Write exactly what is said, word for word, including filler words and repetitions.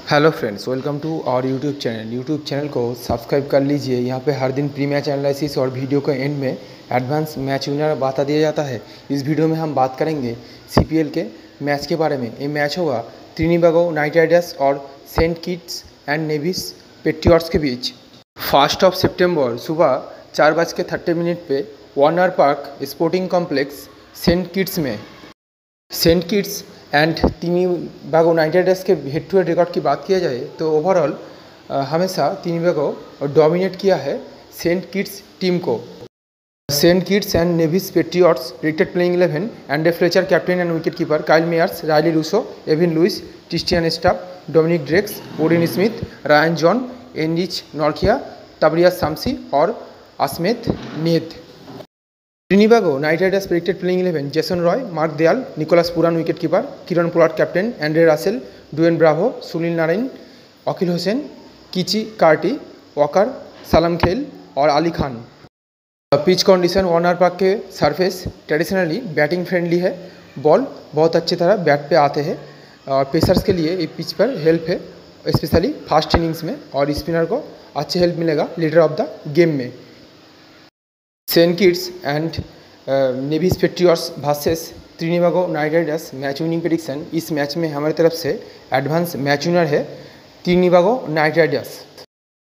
Hello friends, welcome to our YouTube channel. YouTube channel को subscribe कर लीजिए। यहाँ पे हर दिन प्री मैच एनालिसिस और वीडियो के एंड में एडवांस मैच विनर बता दिया जाता है। इस वीडियो में हम बात करेंगे सीपीएल के मैच के बारे में। ये मैच होगा त्रिनिबागो नाइट राइडर्स और Saint Kitts and Nevis Patriots के बीच। फर्स्ट ऑफ सितंबर सुबह चार बज के थर्टी मिनट पे Warner Park sporting complex Saint Kitts में। Saint Kitts and Trinbago Knight Riders के हेड टू हेड रिकॉर्ड की बात किया जाए तो ओवरऑल हमेशा त्रिनिबागो डोमिनेट किया है सेंट किट्स टीम को। Saint Kitts and Nevis Patriots predicted playing eleven: Andre Fletcher captain and wicket keeper, Kyle Mayers, Rilee Rossouw, Evin Lewis, Christian Staff, Dominic Drakes, Odean Smith, Ryan John, Anrich Nortje, Tabraiz Shamsi और Ashmead Nedd. Trinbago Knight Riders predicted playing eleven: Jason Roy, Mark Deyal, Nicholas Pooran wicket keeper, Kieron Pollard captain, Andre Russell, Dwayne Bravo, Sunil Narine, Akeal Hosein, Keacy Carti, walker, सलाम खेल और Ali Khan. Pitch condition: Warner Park के surface traditionally batting friendly है। Ball बहुत अच्छी तरह bat पे आते हैं और पेसर्स के लिए ये पिच पर हेल्प है, स्पेशली फास्ट इनिंग्स में, और स्पिनर को अच्छे हेल्प मिलेगा लीडर ऑफ द गेम में। Saint Kitts and Nevis Patriots versus Trinbago Knight Riders match winning prediction. इस मैच में हमारी तरफ से एडवांस मैच विनर है त्रिनिबागो नाइट राइडर्स।